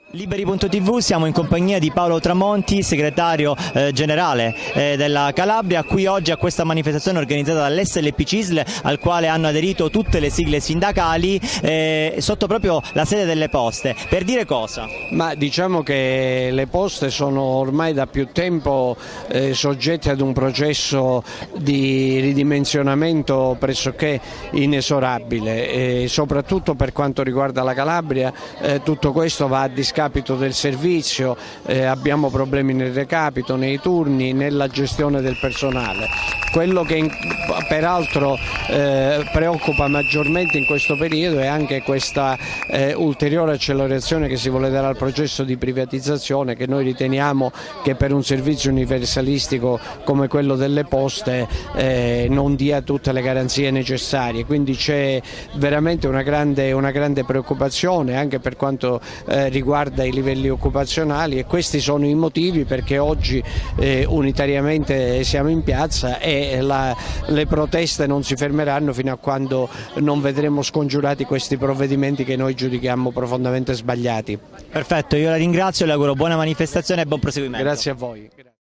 Liberi.tv, siamo in compagnia di Paolo Tramonti, segretario generale della Calabria, qui oggi a questa manifestazione organizzata dall'SLP CISL, al quale hanno aderito tutte le sigle sindacali sotto proprio la sede delle Poste. Per dire cosa? Ma diciamo che le Poste sono ormai da più tempo soggette ad un processo di ridimensionamento pressoché inesorabile e soprattutto per quanto riguarda la Calabria tutto questo va a discapito del servizio, abbiamo problemi nel recapito, nei turni, nella gestione del personale. Quello che peraltro preoccupa maggiormente in questo periodo è anche questa ulteriore accelerazione che si vuole dare al processo di privatizzazione, che noi riteniamo che per un servizio universalistico come quello delle Poste non dia tutte le garanzie necessarie, quindi c'è veramente una grande preoccupazione anche per quanto riguarda i livelli occupazionali, e questi sono i motivi perché oggi unitariamente siamo in piazza e le proteste non si fermeranno fino a quando non vedremo scongiurati questi provvedimenti che noi giudichiamo profondamente sbagliati. Perfetto, io la ringrazio, le auguro buona manifestazione e buon proseguimento. Grazie a voi.